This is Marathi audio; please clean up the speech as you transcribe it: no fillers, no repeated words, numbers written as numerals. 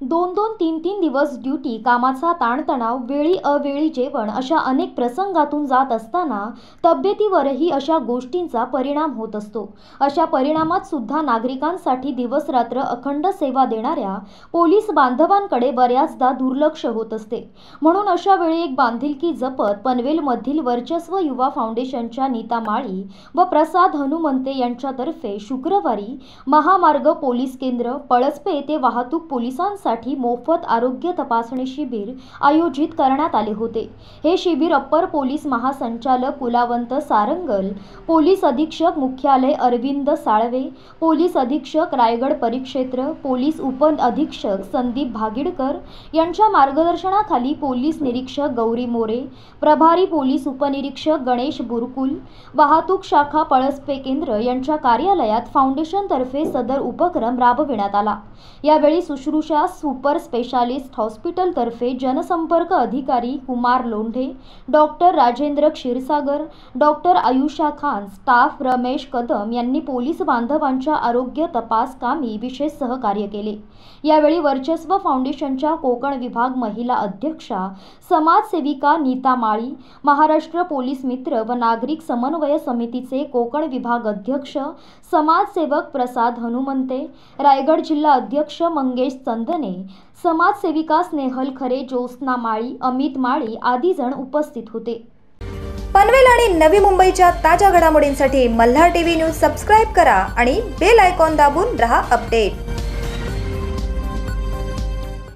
2-2, 3-3 दिवस ड्युटी, कामाचा ताणतणाव, वेळी अवेळी जेवण अशा अनेक प्रसंगातून जात असताना तब्येतीवरही अशा गोष्टींचा परिणाम होत असतो। अशा परिणामात सुद्धा नागरिकांसाठी दिवसरात्र अखंड सेवा देणाऱ्या पोलीस बांधवांकडे बऱ्याचदा दुर्लक्ष होत असते। म्हणून अशा वेळी एक बांधिलकी जपत पनवेलमधील वर्चस्व युवा फाउंडेशनच्या नीता माळी व प्रसाद हनुमंते यांच्यातर्फे शुक्रवारी महामार्ग पोलीस केंद्र पळसपे येथे वाहतूक पोलिसांसाठी मोफत आरोग्य तपासणी शिबिर आयोजित करण्यात आले होते। हे शिबिर अप्पर पोलीस महासंचालक कुलावंत सारंगल, पोलीस अधीक्षक मुख्यालय अरविंद साळवे, पोलीस अधीक्षक रायगड परिक्षेत्र, पोलीस उप अधीक्षक संदीप भागिडकर यांच्या मार्गदर्शनाखाली पोलीस निरीक्षक गौरी मोरे, प्रभारी पोलीस उपनिरीक्षक गणेश बुरकुल, वाहतूक शाखा पळसपे केंद्र यांच्या कार्यालयात फाउंडेशन तर्फे सदर उपक्रम राबविण्यात आला। यावेळी सुश्रुषा सुपर स्पेशालिस्ट हॉस्पिटल तर्फे जनसंपर्क अधिकारी Kumar Londhe, doctor Rajendra Kshirsagar, doctor Ayusha Khan, staff Ramesh Kadam यांनी पोलीस बांधवांच्या आरोग्य तपास कामी विशेष सहकार्य केले। यावेळी वर्चस्व फाउंडेशनच्या कोकण विभाग महिला अध्यक्षा समाजसेविका नीता माळी, महाराष्ट्र पोलीस मित्र व नागरिक समन्वय समितीचे कोकण विभाग अध्यक्ष समाजसेवक प्रसाद हनुमंते, रायगड जिल्हा अध्यक्ष मंगेश चंदने, समाजसेविका स्नेहल खरे, ज्योत्स्ना माळी, अमित माळी आदी जण उपस्थित होते। पनवेल आणि नवी मुंबईच्या ताज्या घडामोडींसाठी मल्हार टीव्ही न्यूज सबस्क्राइब करा आणि बेल आयकॉन दाबून रहा अपडेट।